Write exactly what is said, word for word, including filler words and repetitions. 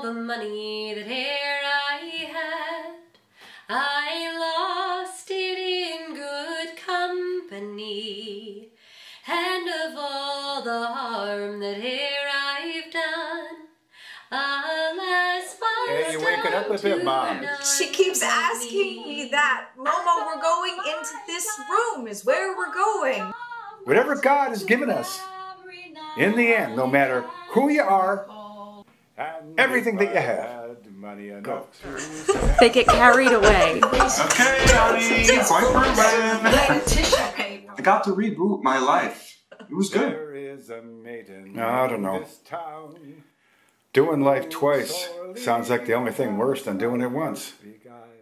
the money that e'er I had, I lost it in good company, and of all the harm that e'er I've done, alas, must Hey, you waking up a bit, Mom? She keeps asking me that. Momo, we're going into this room is where we're going. Whatever God has given us, in the end, no matter who you are, everything that you have, go. They get carried away. Okay, honey, boyfriend. I got to reboot my life. It was good. No, I don't know. Doing life twice sounds like the only thing worse than doing it once.